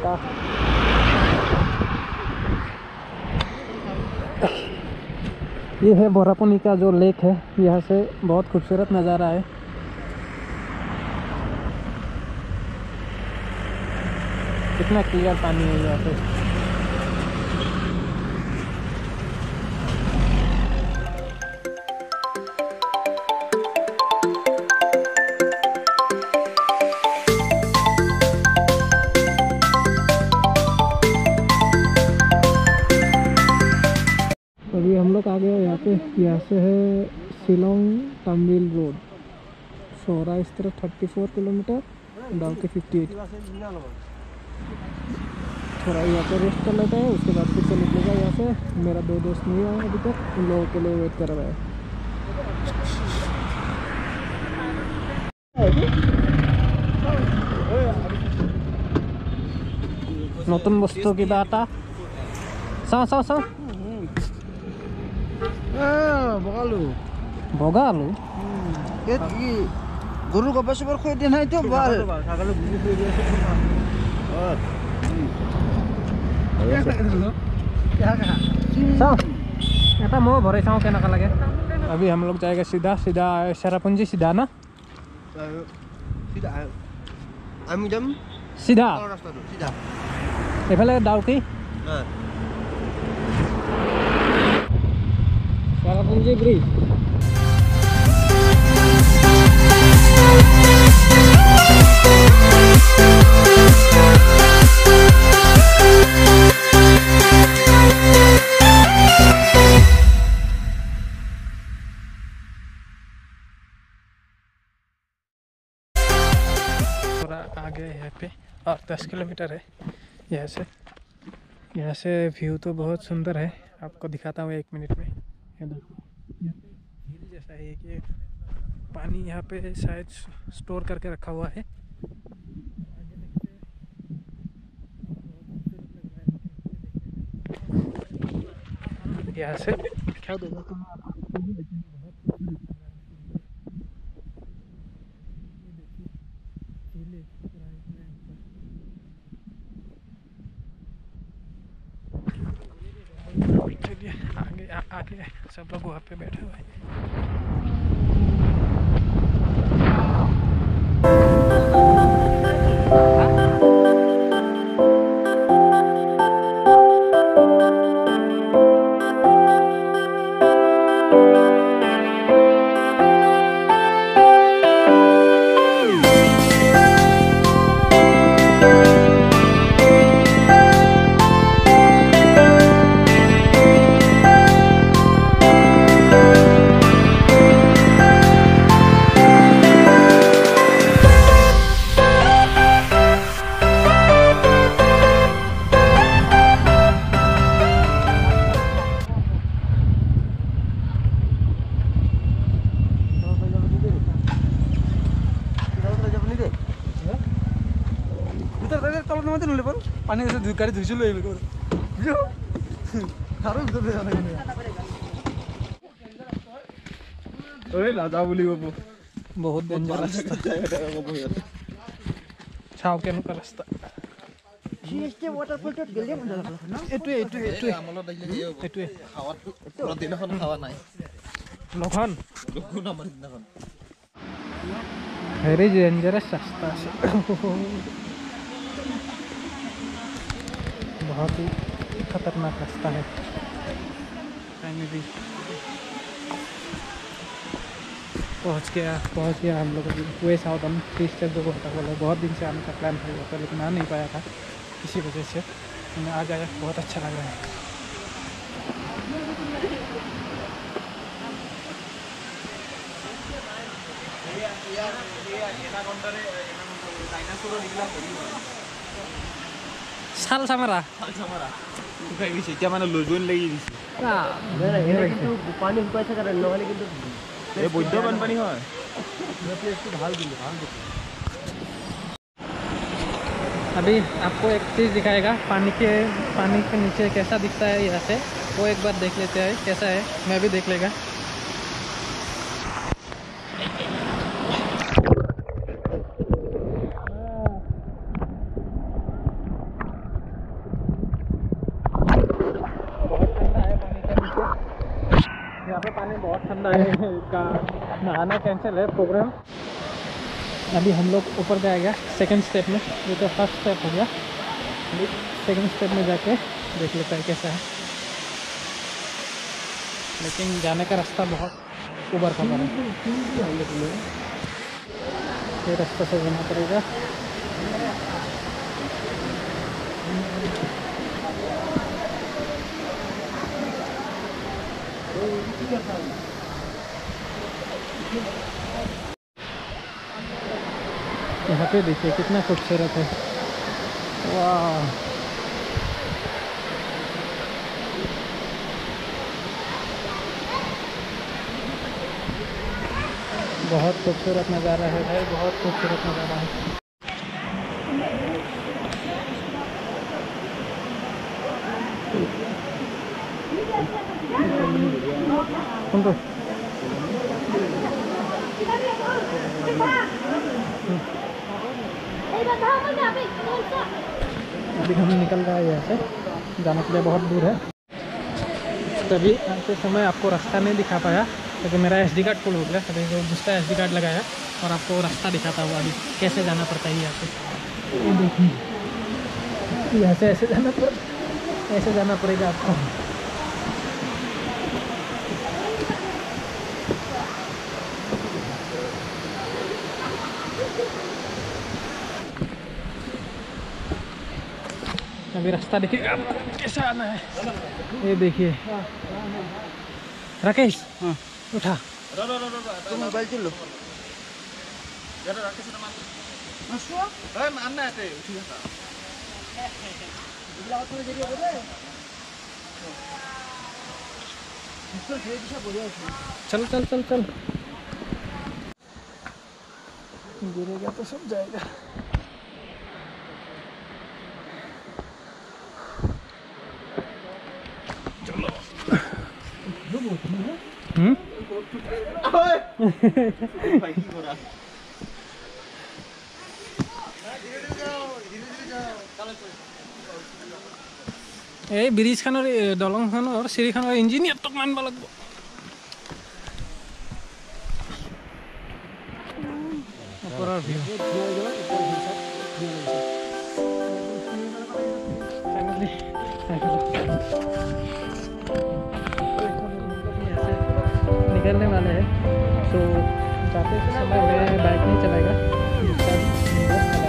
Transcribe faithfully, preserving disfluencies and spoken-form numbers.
था। ये है बोरापुनी का जो लेक है, यहाँ से बहुत खूबसूरत नज़ारा है। कितना क्लियर पानी है यहाँ पे। अभी हम लोग आ गए यहाँ पे। यहाँ से है शिलोंग तमिल रोड। सोहरा इस तरह चौंतीस किलोमीटर, डाउ के अट्ठावन। थोड़ा यहाँ पे रेस्ट कर लेता है, उसके बाद फिर से निकलेगा यहाँ से। मेरा दो दोस्त नहीं आए अभी तक, उन लोगों के लिए वेट कर रहा है। নতুন বস্তু কিবা এটা চাওঁ চাওঁ চাওঁ বগালো বগা আলু গরু গবা সবার খুঁজে দিয়ে নাই তো বল চাওঁ এটা মই ভৰাই চাওঁ কেনেকুৱা লাগে। अभी हम लोग जाएगा सीधा सीधा शेरापुंजी सीधा ना सीधा আমি যাম सीधा রাস্তাটো सीधा এফালে ডাউকি হ্যাঁ शेरापुंजी ब्रिज। आगे यहाँ पे और दस किलोमीटर है यहाँ से। यहाँ से व्यू तो बहुत सुंदर है, आपको दिखाता हूँ एक मिनट में। ये देखो झील जैसा है कि पानी यहाँ पे शायद स्टोर करके रखा हुआ है। यहाँ से क्या देगा तुम आगे आगे सब लोग वहाँ पे बैठे हुए हैं। पानी से गाड़ी धुई लो बहुत डेंजर रास्ता छाव के नुका रास्ता वेरी डेंजरस रास्ता बहुत ही खतरनाक रास्ता है। पहुंच गया पहुंच गया हम लोग वे साउदर्न टी स्टेट जो होता बोला। बहुत दिन से आने का प्लान था होता, लेकिन आ नहीं पाया था, इसी वजह से हमें आ गया। बहुत अच्छा लग रहा है। साल सामारा साल सामारा শুকাই গৈছে এতিয়া মানে লজুন লাগি দিছে না এনে কিন্তু পানী শুকাই থাকে না, নহলে কিন্তু এই বৈদ্য বানপানী হয়। ভাল দিলে ভাল দিলে। अभी आपको एक चीज़ दिखाएगा, पानी के पानी के नीचे कैसा दिखता है यहाँ से, वो एक बार देख लेते हैं कैसा है। मैं भी देख लेगा। पानी बहुत ठंडा है का नहाना कैंसिल है प्रोग्राम। अभी हम लोग ऊपर जाएगा सेकंड स्टेप में, ये तो फर्स्ट स्टेप हो गया, सेकंड स्टेप में जाके देख लेता है कैसा है। लेकिन जाने का रास्ता बहुत उबर खबर है, ये रास्ते से जाना पड़ेगा। यहाँ पे देखिए कितना खूबसूरत है, वाह। बहुत खूबसूरत नज़ारा है भाई, बहुत खूबसूरत नज़ारा है। सुन अभी हम निकल रहा है यहाँ से, जाने के लिए बहुत दूर है। तभी आते समय आपको रास्ता नहीं दिखा पाया क्योंकि मेरा एस डी कार्ड फुल हो गया। अभी जो दूसरा एस डी कार्ड लगाया और आपको रास्ता दिखाता हुआ अभी कैसे जाना पड़ता है यहाँ से। ये देखिए यहाँ से ऐसे जाना पड़ ऐसे जाना पड़ेगा आपको। अभी रास्ता देखिए आपको कैसे आना है, ये देखिए। राकेश हाँ उठा मोबाइल चलो चल चल चल चल, गिरेगा तो सब जाएगा। हम्म এই ব্ৰিজ খানৰ দলংখনৰ চিৰিখনৰ ইঞ্জিনিয়াৰ তোক মানব লাগিব। ওপৰৰ ভিউ निकलने वाले हैं। तो जाते समय मैं बाइक नहीं चलाएगा, दूसरा